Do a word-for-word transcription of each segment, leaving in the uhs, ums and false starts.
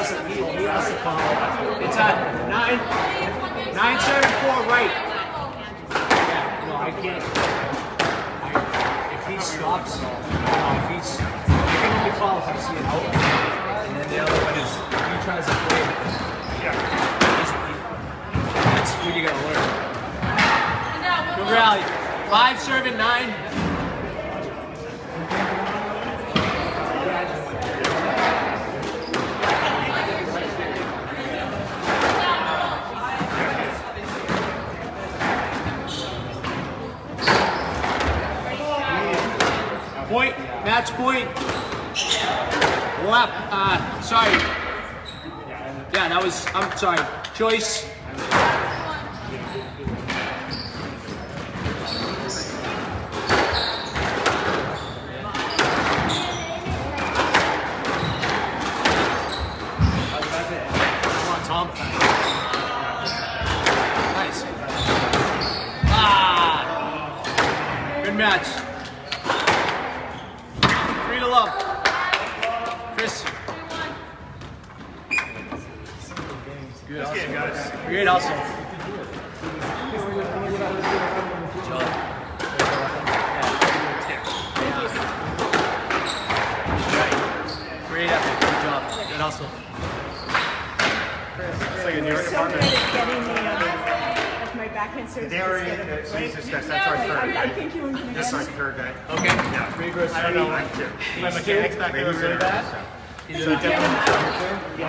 has to, he, he has to come. It's at nine, nine, seven, four, right. Yeah, no, I can't. I, if he stops, uh, if he's, I can only call if I see it out. And then the other one is, if he tries to play it, yeah. That's what you gotta learn. Good rally. Five serving, nine. Point, match point. Left, uh, sorry. Yeah, that was, I'm sorry. Choice. Come on, Tom. Nice. Ah. Good match. Three to love. Chris. Good Good game, guys. Great hustle. Great effort. Good job. Good hustle. It's like a new So department. good at getting the, uh, like my backhand serves. They already, instead of so a you break. discussed, that's our third I, I guy. think you were going to That's get our third guy. Okay. Yeah. Three versus I don't know, like two. My mechanics back there was really bad. So definitely,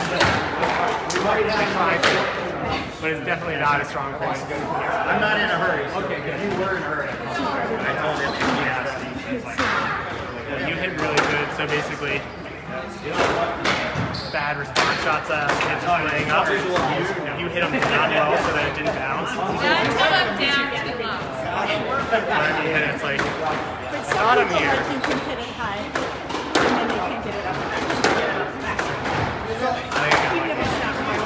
but it's definitely not a strong point. I'm not in a hurry. Okay, good. You were in a hurry. I told him, yeah, you hit really good. So basically, bad response shots up, hit just laying up. You, you hit them down low so that it didn't bounce. Yeah, come up down to the low. I mean, it's like, But some got him people, here. like, you can hit it high, and then they can't get it up back. Get it up back. Even if it's not high,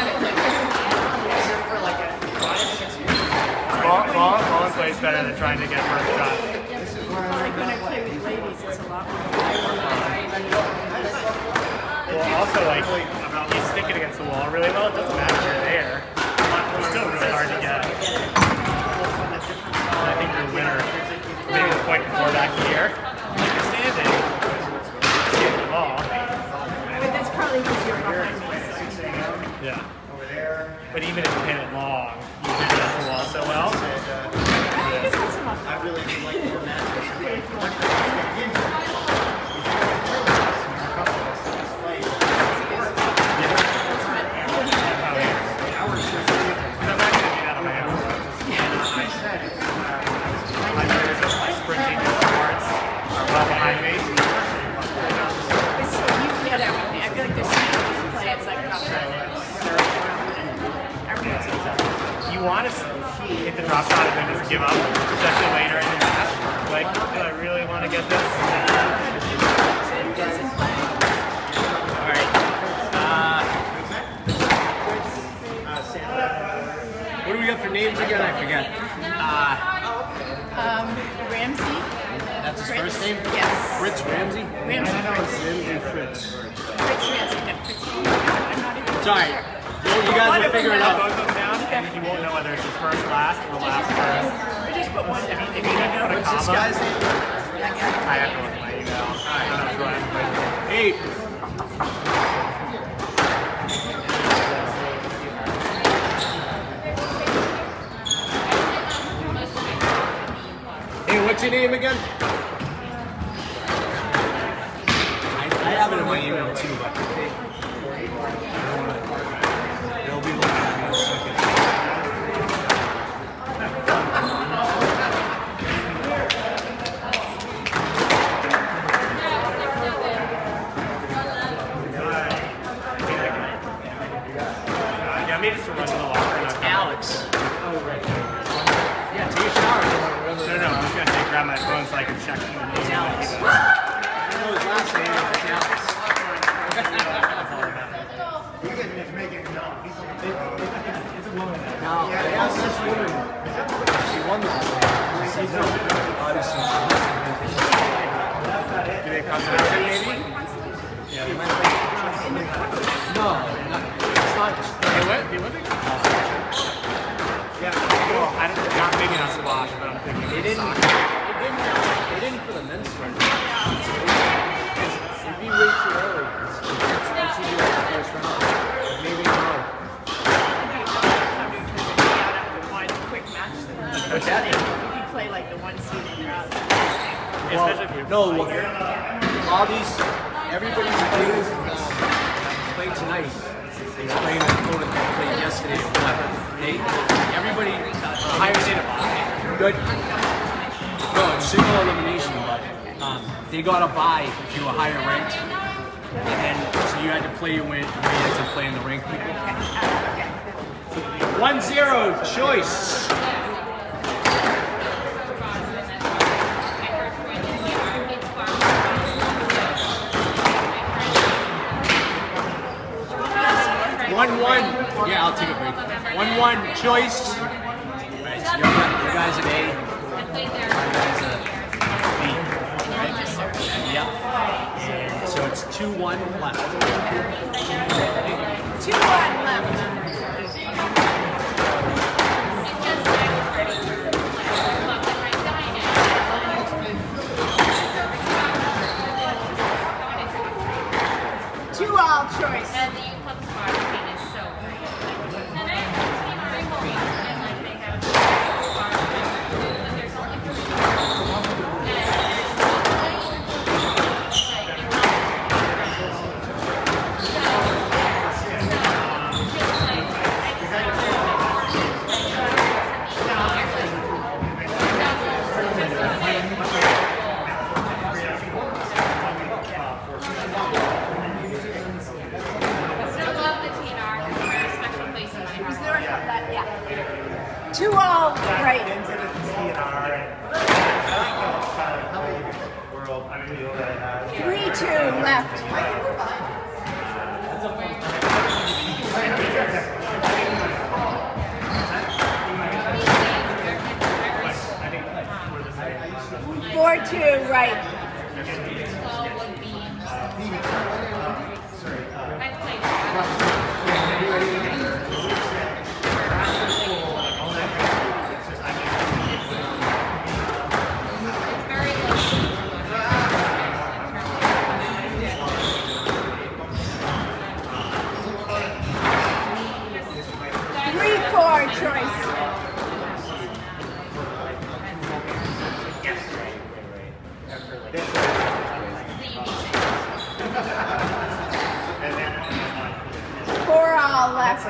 ball, ball, ball in play is better than trying to get first shot. like when I play with ladies, it's a lot more. Well, also, like, you stick it against the wall really well, it doesn't matter if you're there. It's still really hard to get. I think your winner, maybe the point before back here, like you're standing, get the ball. But that's probably because you're behind me. Yeah. But even if you hit it long, you hit it against the wall so well. I really do like your match. Sprinting sports are well behind me. You get everything. I feel like there's some people who play, it's like drop shot. You want to hit the drop shot and then just give up, especially later in the match. Like, do I really want to get this? Alright. Uh, what do we got for names again? I forget. Uh, Um, Ramsey. that's his Fritz. first name? Yes. Fritz Ramsey? Ramsey Fritz. Ramsey Fritz. Fritz Ramsey. No, Fritz. I'm not even It's alright. You, you guys will figure it out. Both of them down, and you won't know whether it's his first last or last first. We just put one down. If you need to put a What's this comma, guy's name? I have to look at my email. I don't know if Ryan put it. Eight. Hey, what's your name again? I, I have it in my email too, but they'll be looking at me in a second. Yeah, maybe just to run to the locker and I'll Alex. Oh, right. Yeah, take a shower. No, no, I was going to say grab my phone so I can check the name. It's Alex. I don't know his last name, but it's Alex. Now, they asked this woman, she won the She's no, obviously. Do they consider it maybe? Yeah, they might have. No, not, it's not. They went the Olympics? Yeah. Well, I don't, not maybe not squash, but I'm thinking They didn't. soccer. They didn't. They didn't for the men's run. It'd be way too early. It's, it's, it's usually like the first round. Maybe tomorrow. One quick match. What's that? If you play like the one seed and you're out. Especially if we No, play well, here. all these, everybody who plays, um, played tonight, is playing the opponent that played yesterday or whatever. They, everybody, uh, higher state of good. No, it's single elimination, but um, they got a bye if you were higher ranked. And then, so you had to play your win, you had to play in the ranked people. one zero, choice. One one. Yeah, I'll take a break. One one choice. Right, so you guys are A. You guys are B. Right? Yep. And so it's two one left. Two one left. Two all choice. And the U Club Squad team is so great. And I have a team very great, and like they have squad members, but there's only three people. Two all right. Into the T N R world, I feel that Three two left. Four two right. Three four choice. Four all left.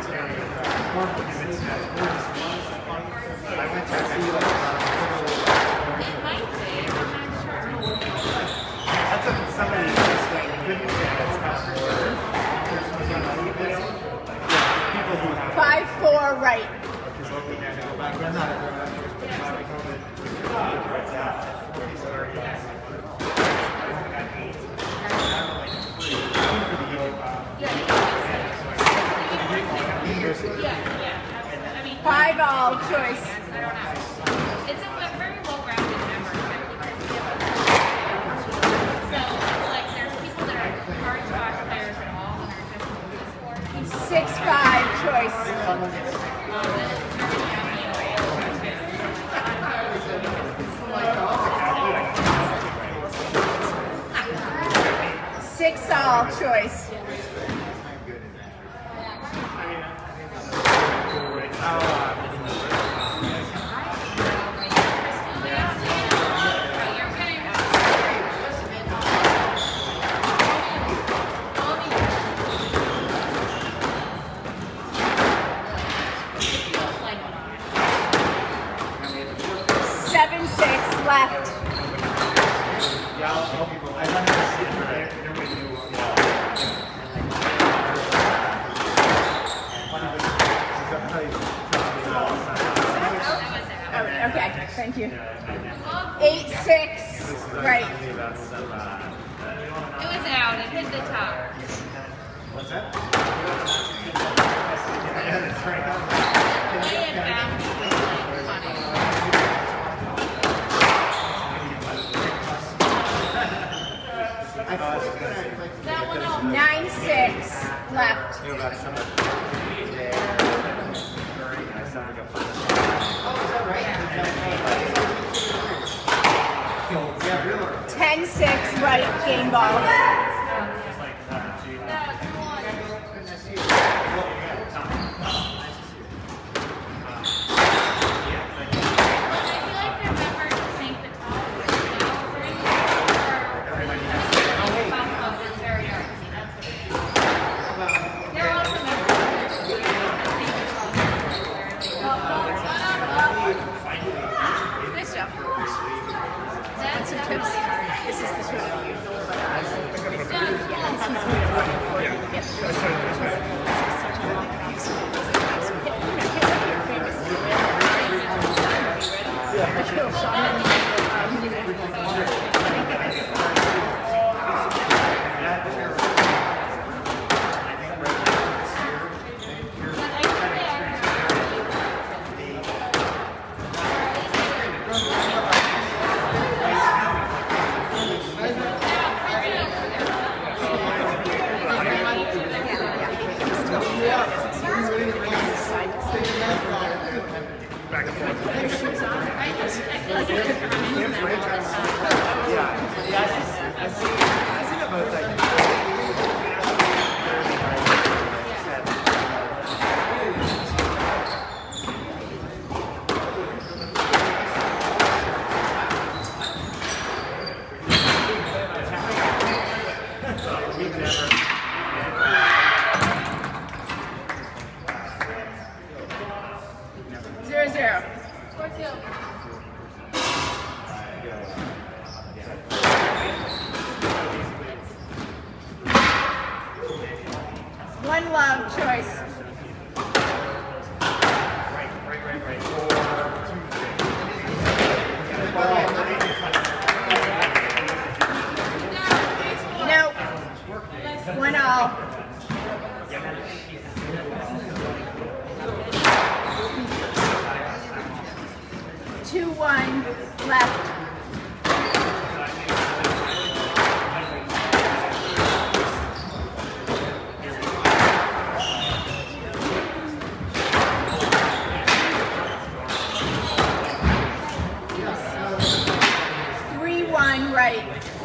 Five four right. Five all choice. It's a very well-rounded member. So it's like there's people that are hard squash players at all, and are just Six five choice. Six all choice. Seven six left. Oh, okay, thank you. Eight six right. It was out. It hit the top. What's that? They had bounced like funny. That one out. Nine six left. right, game ball. That's a tips. This is the sort of usual, but I It's done. yeah, this is what I'm looking for. Yeah. This is such a long piece. You know, you're famous to win. Zero zero. One love choice. No. One all. Two one left. Three one right.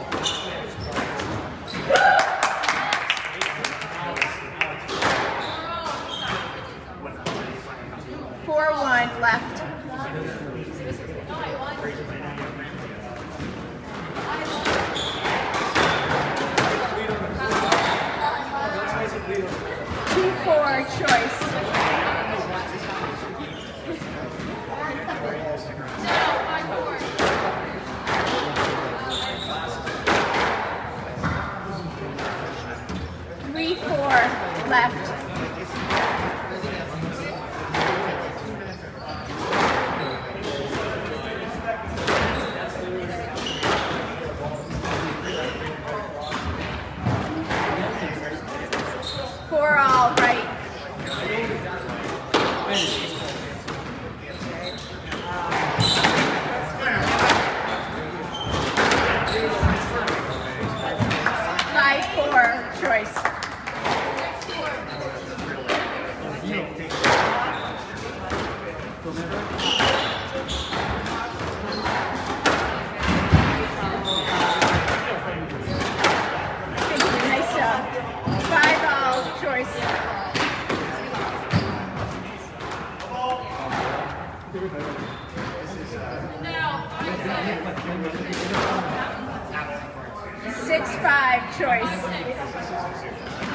Four one left. Two four choice. Three four left. Four all right. Five four choice. Nice job. Five all choice. Six five choice.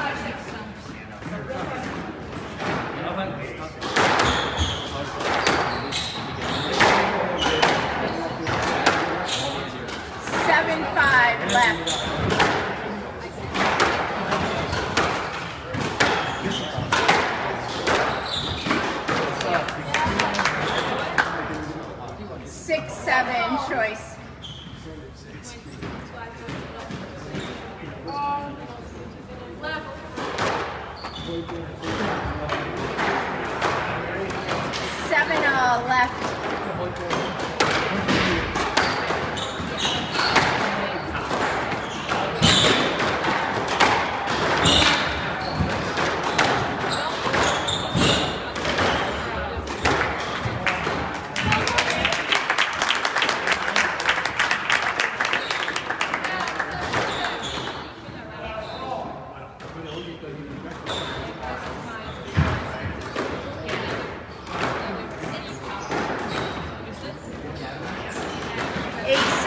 Seven five left. Six seven choice. Seven all left.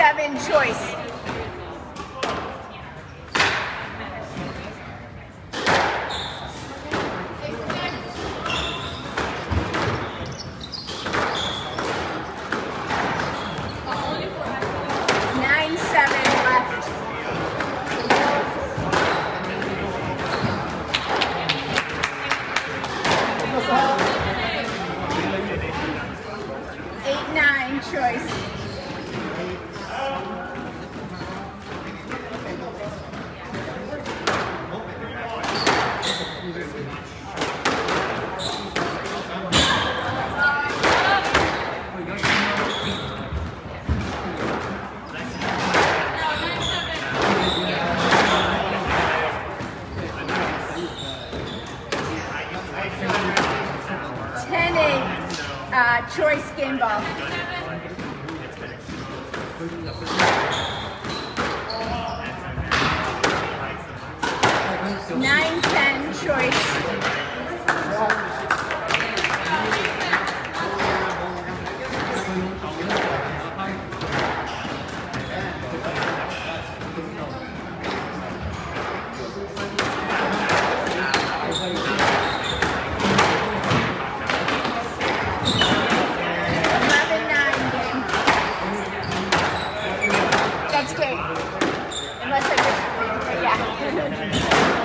seven, choice. Nine, seven, left. Eight, nine, choice. Ten, eight, uh, choice game ball. Nine, ten, choice. Eleven, nine, game. That's game. Unless I just, yeah.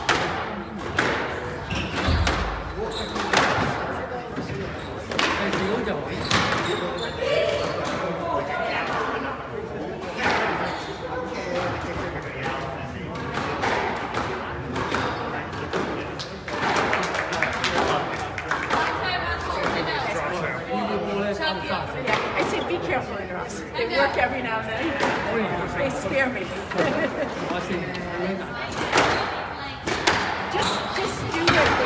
Yeah, I say be careful in drops. They work every now and then. They scare me. just, just do it.